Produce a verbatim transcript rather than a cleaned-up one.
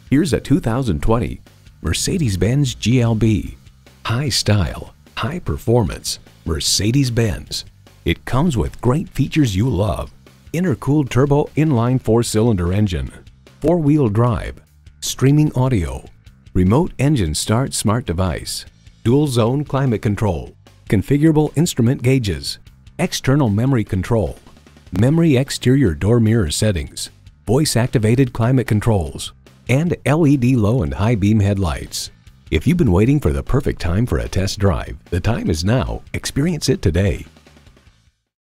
Here's a two thousand twenty Mercedes-Benz G L B. High style, high performance, Mercedes-Benz. It comes with great features you love. Intercooled turbo inline four-cylinder engine, four-wheel drive, streaming audio, remote engine start smart device, dual zone climate control, configurable instrument gauges, external memory control, memory exterior door mirror settings, voice-activated climate controls, and L E D low and high beam headlights. If you've been waiting for the perfect time for a test drive, the time is now. Experience it today.